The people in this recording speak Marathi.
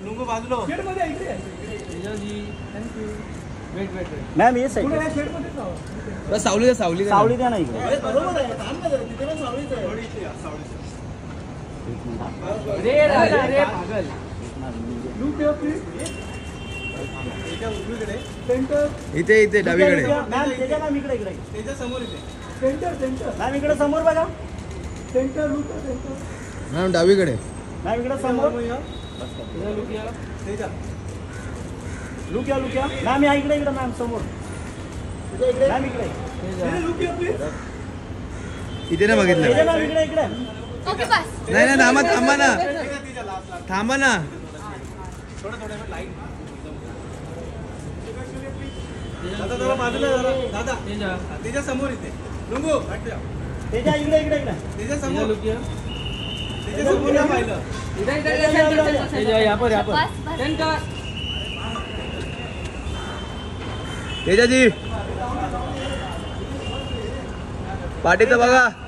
लुंगू बाजूला हो. मॅम ये साईड बस सावली द्या, सावली द्या. सावली द्या ना इकडे. बरोबर आहे. थांब ना जरा, तिथे पण सावलीच आहे. अरे पागल. इथे इथे डावीकडे. मॅम त्याच्या मॅम इकडे इकडे. त्याच्या समोर इथे. मॅम इकडे समोर बघा. मॅम डावीकडे. मॅम इकडे समोर. लुक या मॅम या इकडे मॅम समोर. मॅम इकडे. इथे ना बघितलं. मॅम इकडे. ओके बस. नाही थांबा ना. थांबा ना. दादा जरा बाजूला दादा. त्याच्या समोर इथे. लुंगू त्याच्या इकडे. त्याच्या समोर. त्याच्या समोर ना पाहिलं. तेजाजी पाठीचं बघा.